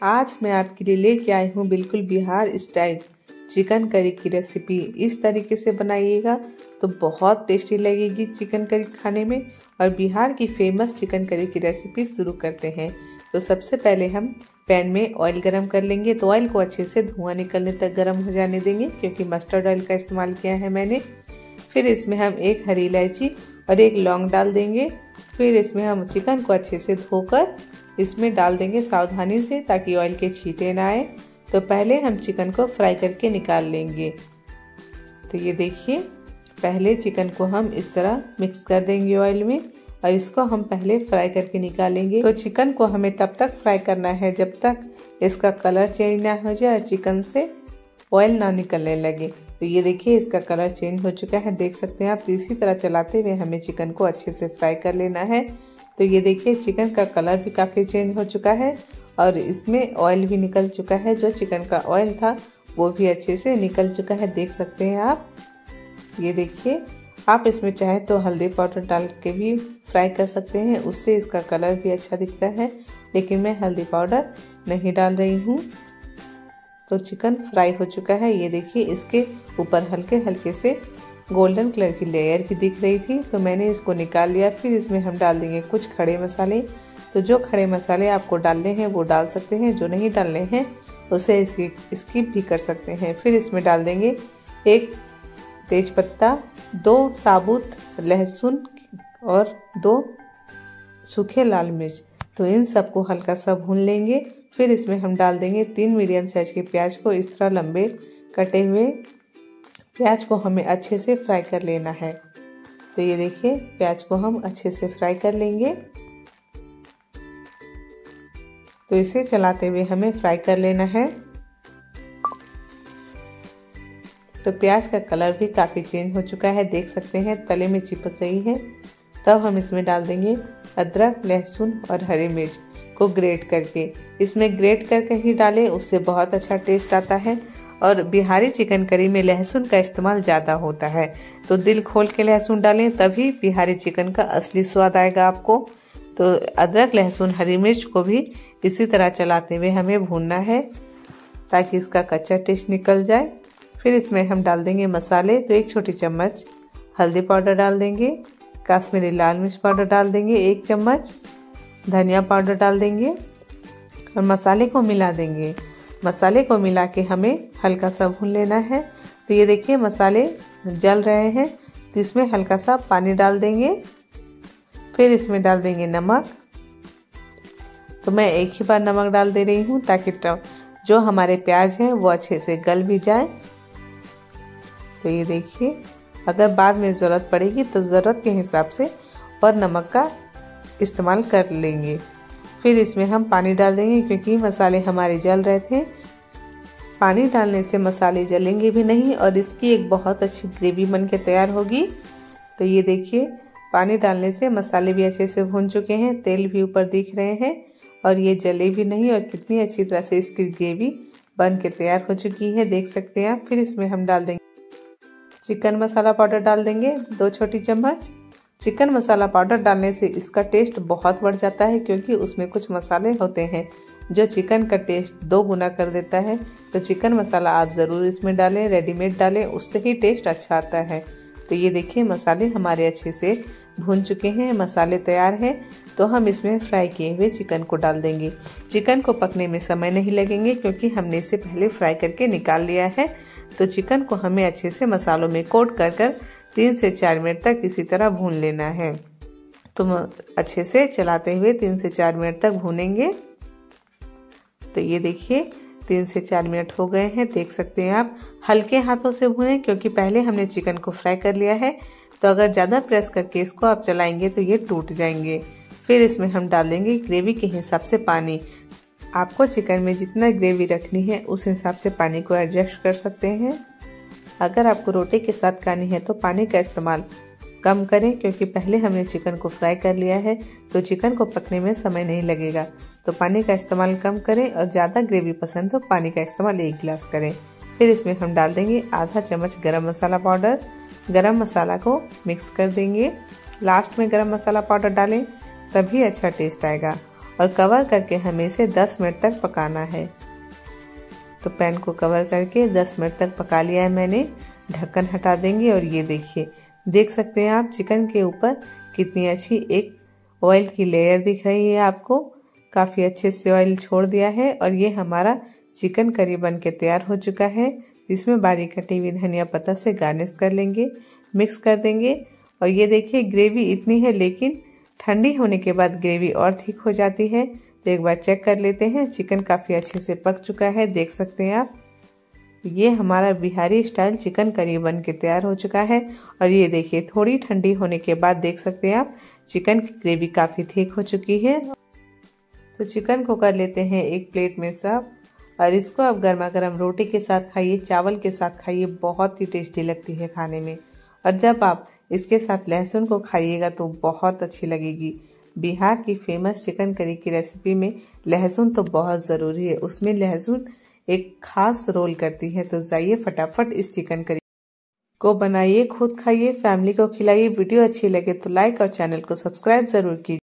आज मैं आपके लिए लेके आई हूँ बिल्कुल बिहार स्टाइल चिकन करी की रेसिपी। इस तरीके से बनाइएगा तो बहुत टेस्टी लगेगी चिकन करी खाने में। और बिहार की फेमस चिकन करी की रेसिपी शुरू करते हैं। तो सबसे पहले हम पैन में ऑयल गरम कर लेंगे। तो ऑयल को अच्छे से धुआं निकलने तक गरम हो जाने देंगे, क्योंकि मस्टर्ड ऑयल का इस्तेमाल किया है मैंने। फिर इसमें हम एक हरी इलायची और एक लौंग डाल देंगे। फिर इसमें हम चिकन को अच्छे से धोकर इसमें डाल देंगे सावधानी से, ताकि ऑयल के छींटे ना आए। तो पहले हम चिकन को फ्राई करके निकाल लेंगे। तो ये देखिए, पहले चिकन को हम इस तरह मिक्स कर देंगे ऑयल में, और इसको हम पहले फ्राई करके निकालेंगे। तो चिकन को हमें तब तक फ्राई करना है जब तक इसका कलर चेंज ना हो जाए और चिकन से ऑयल ना निकलने लगे। तो ये देखिए, इसका कलर चेंज हो चुका है, देख सकते हैं आप। इसी तरह चलाते हुए हमें चिकन को अच्छे से फ्राई कर लेना है। तो ये देखिए, चिकन का कलर भी काफ़ी चेंज हो चुका है और इसमें ऑयल भी निकल चुका है। जो चिकन का ऑयल था वो भी अच्छे से निकल चुका है, देख सकते हैं आप। ये देखिए, आप इसमें चाहे तो हल्दी पाउडर डाल के भी फ्राई कर सकते हैं, उससे इसका कलर भी अच्छा दिखता है। लेकिन मैं हल्दी पाउडर नहीं डाल रही हूँ। तो चिकन फ्राई हो चुका है। ये देखिए, इसके ऊपर हल्के हल्के से गोल्डन कलर की लेयर भी दिख रही थी, तो मैंने इसको निकाल लिया। फिर इसमें हम डाल देंगे कुछ खड़े मसाले। तो जो खड़े मसाले आपको डालने हैं वो डाल सकते हैं, जो नहीं डालने हैं उसे स्किप भी कर सकते हैं। फिर इसमें डाल देंगे एक तेजपत्ता, 2 साबुत लहसुन और 2 सूखे लाल मिर्च। तो इन सबको हल्का सा भून लेंगे। फिर इसमें हम डाल देंगे 3 मीडियम साइज के प्याज को। इस तरह लंबे कटे हुए प्याज को हमें अच्छे से फ्राई कर लेना है। तो ये देखिए, प्याज को हम अच्छे से फ्राई कर लेंगे। तो इसे चलाते हुए हमें फ्राई कर लेना है। तो प्याज का कलर भी काफ़ी चेंज हो चुका है, देख सकते हैं, तले में चिपक रही है। तब हम इसमें डाल देंगे अदरक, लहसुन और हरी मिर्च को ग्रेट करके। इसमें ग्रेट करके ही डालें, उससे बहुत अच्छा टेस्ट आता है। और बिहारी चिकन करी में लहसुन का इस्तेमाल ज़्यादा होता है, तो दिल खोल के लहसुन डालें, तभी बिहारी चिकन का असली स्वाद आएगा आपको। तो अदरक, लहसुन, हरी मिर्च को भी इसी तरह चलाते हुए हमें भूनना है, ताकि इसका कच्चा टेस्ट निकल जाए। फिर इसमें हम डाल देंगे मसाले। तो 1 छोटी चम्मच हल्दी पाउडर डाल देंगे, कश्मीरी लाल मिर्च पाउडर डाल देंगे 1 चम्मच, धनिया पाउडर डाल देंगे और मसाले को मिला देंगे। मसाले को मिला के हमें हल्का सा भून लेना है। तो ये देखिए, मसाले जल रहे हैं, तो इसमें हल्का सा पानी डाल देंगे। फिर इसमें डाल देंगे नमक। तो मैं एक ही बार नमक डाल दे रही हूँ, ताकि जो हमारे प्याज हैं वो अच्छे से गल भी जाए। तो ये देखिए, अगर बाद में ज़रूरत पड़ेगी तो ज़रूरत के हिसाब से और नमक का इस्तेमाल कर लेंगे। फिर इसमें हम पानी डाल देंगे, क्योंकि मसाले हमारे जल रहे थे। पानी डालने से मसाले जलेंगे भी नहीं और इसकी एक बहुत अच्छी ग्रेवी बन के तैयार होगी। तो ये देखिए, पानी डालने से मसाले भी अच्छे से भून चुके हैं, तेल भी ऊपर दिख रहे हैं और ये जले भी नहीं। और कितनी अच्छी तरह से इसकी ग्रेवी बन के तैयार हो चुकी है, देख सकते हैं आप। फिर इसमें हम डाल देंगे चिकन मसाला पाउडर डाल देंगे 2 छोटी चम्मच। चिकन मसाला पाउडर डालने से इसका टेस्ट बहुत बढ़ जाता है, क्योंकि उसमें कुछ मसाले होते हैं जो चिकन का टेस्ट 2 गुना कर देता है। तो चिकन मसाला आप ज़रूर इसमें डालें, रेडीमेड डालें, उससे ही टेस्ट अच्छा आता है। तो ये देखिए, मसाले हमारे अच्छे से भून चुके हैं, मसाले तैयार हैं। तो हम इसमें फ्राई किए हुए चिकन को डाल देंगे। चिकन को पकने में समय नहीं लगेंगे, क्योंकि हमने इसे पहले फ्राई करके निकाल लिया है। तो चिकन को हमें अच्छे से मसालों में कोट कर 3 से 4 मिनट तक इसी तरह भून लेना है। तो अच्छे से चलाते हुए 3 से 4 मिनट तक भूनेंगे। तो ये देखिए, 3 से 4 मिनट हो गए हैं, देख सकते हैं आप। हल्के हाथों से भूनें, क्योंकि पहले हमने चिकन को फ्राई कर लिया है। तो अगर ज़्यादा प्रेस करके इसको आप चलाएंगे तो ये टूट जाएंगे। फिर इसमें हम डाल देंगे ग्रेवी के हिसाब से पानी। आपको चिकन में जितना ग्रेवी रखनी है उस हिसाब से पानी को एडजस्ट कर सकते हैं। अगर आपको रोटी के साथ खानी है तो पानी का इस्तेमाल कम करें, क्योंकि पहले हमने चिकन को फ्राई कर लिया है, तो चिकन को पकने में समय नहीं लगेगा। तो पानी का इस्तेमाल कम करें, और ज़्यादा ग्रेवी पसंद तो पानी का इस्तेमाल 1 गिलास करें। फिर इसमें हम डाल देंगे आधा चम्मच गरम मसाला पाउडर। गरम मसाला को मिक्स कर देंगे। लास्ट में गरम मसाला पाउडर डालें, तभी अच्छा टेस्ट आएगा। और कवर करके हमें इसे 10 मिनट तक पकाना है। तो पैन को कवर करके 10 मिनट तक पका लिया है मैंने। ढक्कन हटा देंगे और ये देखिए, देख सकते हैं आप चिकन के ऊपर कितनी अच्छी एक ऑयल की लेयर दिख रही है आपको। काफ़ी अच्छे से ऑयल छोड़ दिया है और ये हमारा चिकन करी बन के तैयार हो चुका है। इसमें बारीक कटी हुई धनिया पत्ता से गार्निश कर लेंगे, मिक्स कर देंगे। और ये देखिए ग्रेवी इतनी है, लेकिन ठंडी होने के बाद ग्रेवी और थिक हो जाती है। तो एक बार चेक कर लेते हैं। चिकन काफ़ी अच्छे से पक चुका है, देख सकते हैं आप। ये हमारा बिहारी स्टाइल चिकन करी बन के तैयार हो चुका है। और ये देखिए थोड़ी ठंडी होने के बाद देख सकते हैं आप चिकन की ग्रेवी काफ़ी थिक हो चुकी है। तो चिकन को कर लेते हैं एक प्लेट में सर्व। और इसको आप गर्मा गर्म रोटी के साथ खाइए, चावल के साथ खाइए, बहुत ही टेस्टी लगती है खाने में। और जब आप इसके साथ लहसुन को खाइएगा तो बहुत अच्छी लगेगी। बिहार की फेमस चिकन करी की रेसिपी में लहसुन तो बहुत ज़रूरी है, उसमें लहसुन एक खास रोल करती है। तो जाइए फटाफट इस चिकन करी को बनाइए, खुद खाइए, फैमिली को खिलाइए। वीडियो अच्छी लगे तो लाइक और चैनल को सब्सक्राइब ज़रूर कीजिए।